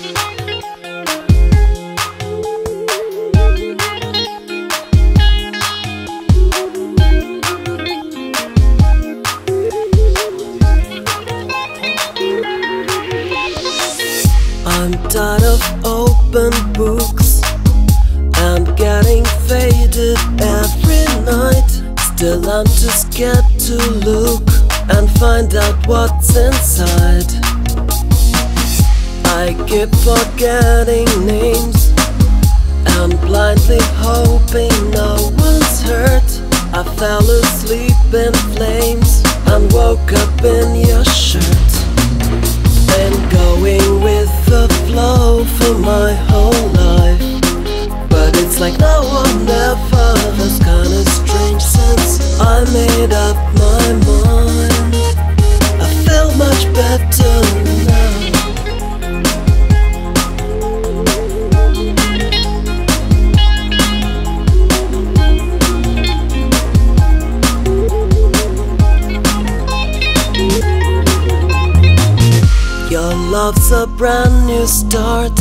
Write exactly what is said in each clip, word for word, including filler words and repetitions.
I'm tired of open books and getting faded every night. Still I'm too scared to look and find out what's inside. I keep forgetting names and blindly hoping no one's hurt. I fell asleep in flames and woke up in your shirt. Been going with the flow for my whole life, but it's like no one ever. That's kinda strange since I made up my mind. I feel much better now. Your love's a brand new start.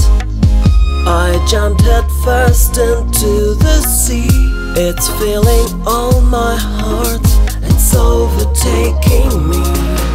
I jumped head first into the sea. It's filling all my heart, it's overtaking me.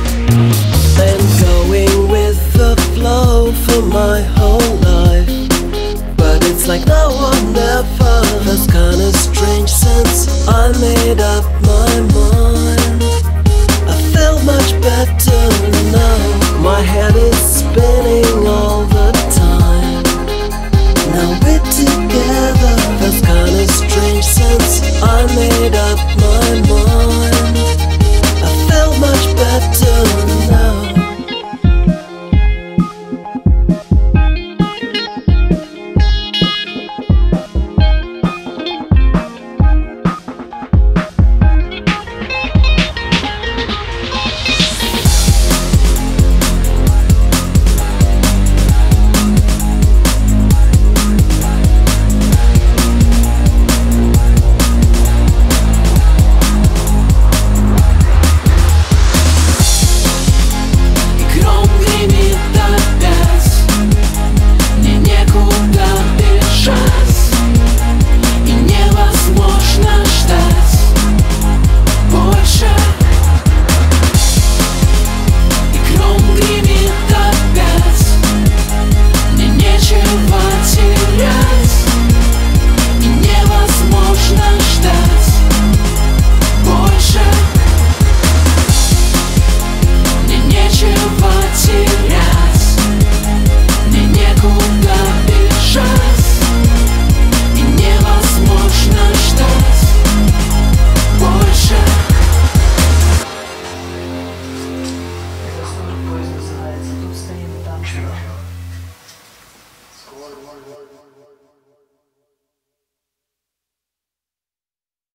Been going with the flow for my whole life, but it's like no one ever. That's kinda strange since I made up my mind. I feel much better now. My head is spinning all the time. Now we're together. That's kinda strange since I made up my mind. I feel much better now. Score,